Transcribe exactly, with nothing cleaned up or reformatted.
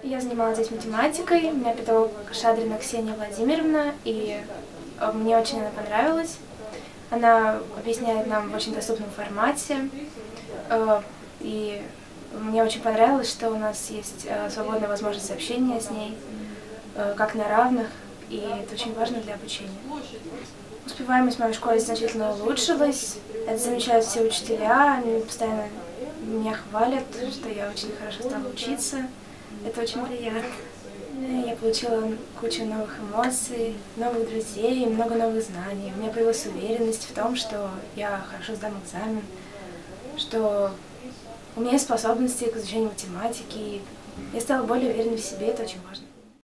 Я занималась здесь математикой, у меня педагог Шадрина Ксения Владимировна, и мне очень она понравилась. Она объясняет нам в очень доступном формате, и мне очень понравилось, что у нас есть свободная возможность общения с ней, как на равных, и это очень важно для обучения. Успеваемость в моей школе значительно улучшилась, это замечают все учителя, они постоянно меня хвалят, что я очень хорошо стала учиться. Это очень приятно. Я получила кучу новых эмоций, новых друзей, много новых знаний. У меня появилась уверенность в том, что я хорошо сдам экзамен, что у меня есть способности к изучению математики. Я стала более уверенной в себе, это очень важно.